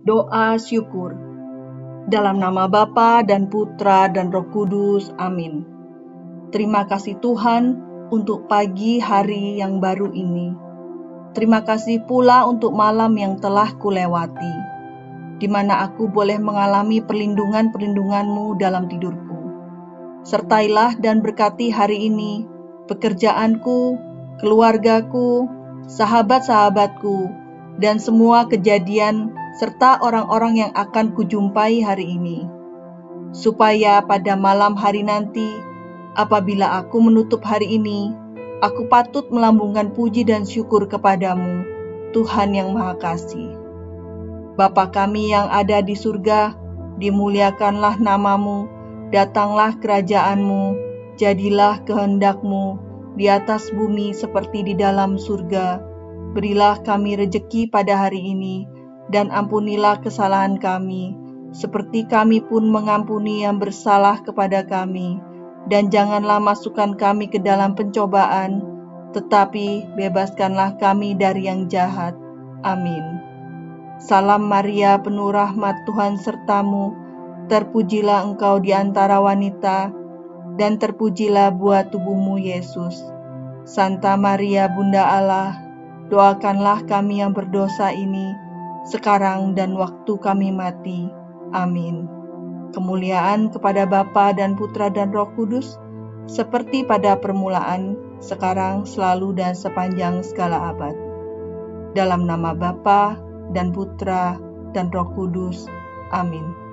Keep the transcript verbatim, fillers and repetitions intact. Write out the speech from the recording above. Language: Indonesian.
Doa syukur. Dalam nama Bapa dan Putra dan Roh Kudus. Amin. Terima kasih Tuhan untuk pagi hari yang baru ini. Terima kasih pula untuk malam yang telah kulewati, di mana aku boleh mengalami perlindungan-perlindungan-Mu dalam tidurku. Sertailah dan berkati hari ini pekerjaanku, keluargaku, sahabat-sahabatku, dan semua kejadian serta orang-orang yang akan kujumpai hari ini. Supaya pada malam hari nanti, apabila aku menutup hari ini, aku patut melambungkan puji dan syukur kepadamu, Tuhan yang Maha Kasih. Bapa kami yang ada di surga, dimuliakanlah namamu, datanglah kerajaanmu, jadilah kehendakmu di atas bumi seperti di dalam surga. Berilah kami rejeki pada hari ini, dan ampunilah kesalahan kami, seperti kami pun mengampuni yang bersalah kepada kami. Dan janganlah masukkan kami ke dalam pencobaan, tetapi bebaskanlah kami dari yang jahat. Amin. Salam Maria, penuh rahmat, Tuhan sertamu. Terpujilah engkau di antara wanita, dan terpujilah buah tubuhmu, Yesus. Santa Maria, Bunda Allah, doakanlah kami yang berdosa ini, sekarang dan waktu kami mati. Amin. Kemuliaan kepada Bapa dan Putra dan Roh Kudus, seperti pada permulaan, sekarang, selalu, dan sepanjang segala abad. Dalam nama Bapa dan Putra dan Roh Kudus. Amin.